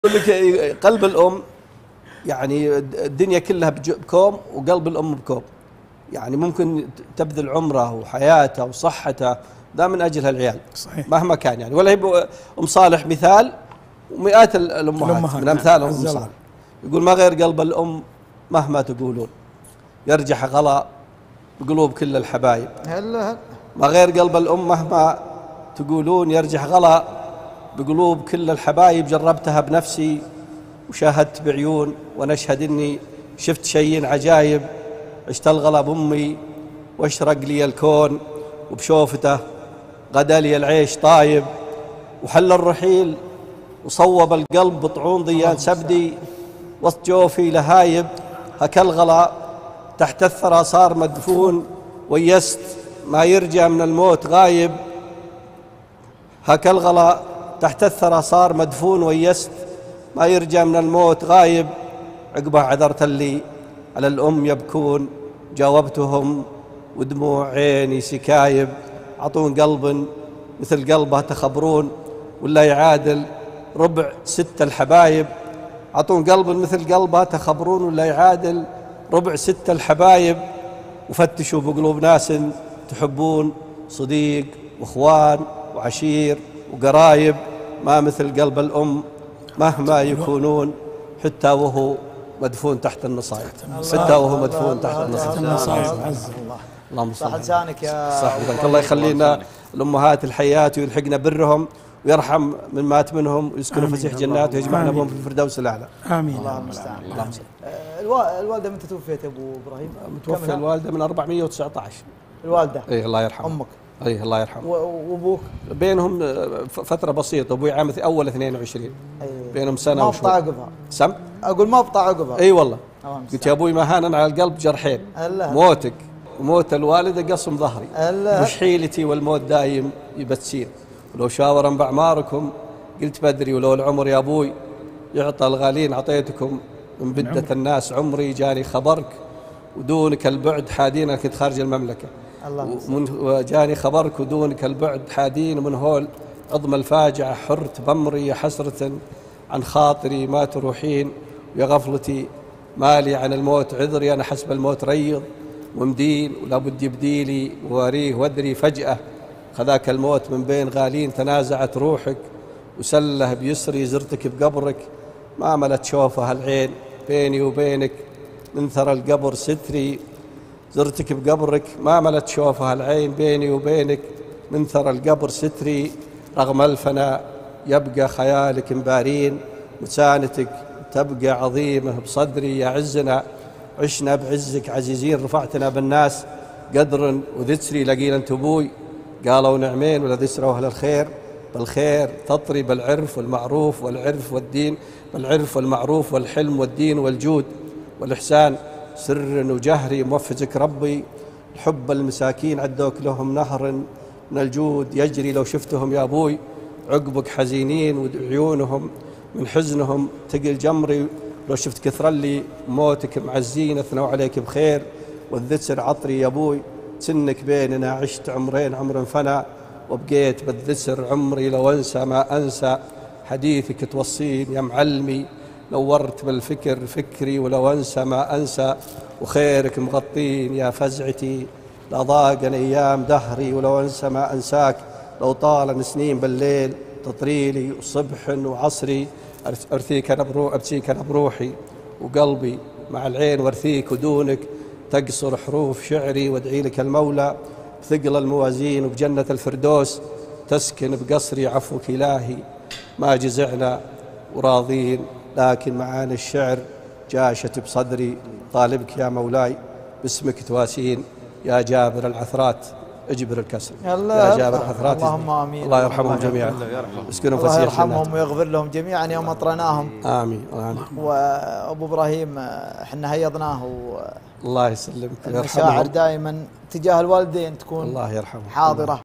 يقول لك قلب الأم يعني الدنيا كلها بكوم، وقلب الأم بكوم. يعني ممكن تبذل عمره وحياته وصحته ده من أجل هالعيال. صحيح. مهما كان يعني. ولا هي أم صالح مثال، ومئات الأمهات من أمثال أم صالح. يقول ما غير قلب الأم مهما تقولون يرجح غلا بقلوب كل الحبايب. ما غير قلب الأم مهما تقولون يرجح غلا بقلوب كل الحبايب. جربتها بنفسي وشاهدت بعيون، ونشهد إني شفت شيء عجايب. عشت الغلا بأمي واشرق لي الكون، وبشوفته غدا لي العيش طايب. وحل الرحيل وصوب القلب بطعون ضيان سبدي، وسط جوفي لهايب. هكا الغلا تحت الثرى صار مدفون، ويست ما يرجع من الموت غايب. هكا الغلا تحت الثرى صار مدفون، ويست ما يرجع من الموت غايب. عقبه عذرت اللي على الأم يبكون، جاوبتهم ودموع عيني سكايب. عطون قلب مثل قلبها تخبرون، ولا يعادل ربع ست الحبايب. عطون قلب مثل قلبها تخبرون، ولا يعادل ربع ست الحبايب. وفتشوا بقلوب ناس تحبون، صديق واخوان وعشير وقرايب. ما مثل قلب الأم مهما يكونون، حتى وهو مدفون تحت النصايب. حتى وهو مدفون تحت النصايب. اللهم صل على لسانك يا صح. الله يخلينا الأمهات الحيات، ويلحقنا برهم، ويرحم من مات منهم، ويسكنوا فسيح جنات، ويجمعنا بهم في الفردوس الأعلى. آمين. الله المستعان. الوالدة متى توفيت أبو إبراهيم؟ متوفى الوالدة من 419. الوالدة؟ إيه الله يرحمه. أمك؟ إيه الله يرحمه. وأبوك؟ بينهم فترة بسيطة. أبوي عام أول 22. بينهم سنة وشوي. ما بطع عقبها. سم؟ أقول ما بطع عقبها. إي والله. قلت يا أبوي مهانا على القلب جرحين، موتك وموت الوالدة قصم ظهري. مش حيلتي والموت دايم يبتسين. ولو شاورا بأعماركم قلت بدري، ولو العمر يا أبوي يعطى الغالين عطيتكم. من بدة الناس عمري جاني خبرك، ودونك البعد حادين. كنت خارج المملكة وجاني خبرك، ودونك البعد حادين. ومن هول عظم الفاجعة حرت بمري، يا حسرة عن خاطري ما تروحين. ويا غفلتي مالي عن الموت عذري، أنا حسب الموت ريض ومدين، ولا بد يبديلي واريه وادري. فجأة خذاك الموت من بين غالين، تنازعت روحك وسله بيسري. زرتك بقبرك ما ملت شوفها العين، بيني وبينك من ثرى القبر ستري. زرتك بقبرك ما ملت شوفها العين، بيني وبينك من ثرى القبر ستري. رغم الفناء يبقى خيالك مبارين، مسانتك تبقى عظيمة بصدري. يا عزنا عشنا بعزك عزيزين، رفعتنا بالناس قدر وذسري. لقينا انت ابوي قالوا نعمين، ولا ذسروا اهل الخير بالخير تطري. بالعرف والمعروف والعرف والدين، بالعرف والمعروف والحلم والدين والجود والإحسان. سر وجهري موفزك ربي، الحب المساكين عدوك لهم نهر من الجود يجري. لو شفتهم يا أبوي عقبك حزينين، وعيونهم من حزنهم تقل جمري. لو شفت كثر اللي موتك معزين، اثنوا عليك بخير والذسر عطري يا أبوي. سنك بيننا عشت عمرين، عمر فنى وبقيت بالذسر عمري. لو أنسى ما أنسى حديثك توصين يا معلمي، نورت بالفكر فكري. ولو أنسى ما أنسى وخيرك مغطين يا فزعتي. لا ضاقن أيام دهري ولو أنسى ما أنساك. لو طالن سنين بالليل تطريلي، وصبح وعصري أرثيك أنا أبتيك أنا بروحي وقلبي مع العين وارثيك. ودونك تقصر حروف شعري، وادعي لك المولى بثقل الموازين. وبجنة الفردوس تسكن بقصري، عفوك إلهي ما جزعنا وراضين. لكن معاني الشعر جاشت بصدري، طالبك يا مولاي باسمك تواسين. يا جابر العثرات اجبر الكسر، يا جابر العثرات. اللهم آمين. الله يرحمهم جميعا، اسكنوا فسيح الله يرحمهم ويغفر لهم جميعا يوم أطرناهم. آمين آمين. وأبو إبراهيم احنا هيضناه، الله يسلمك. المشاعر دائما تجاه الوالدين تكون الله يرحمه حاضرة.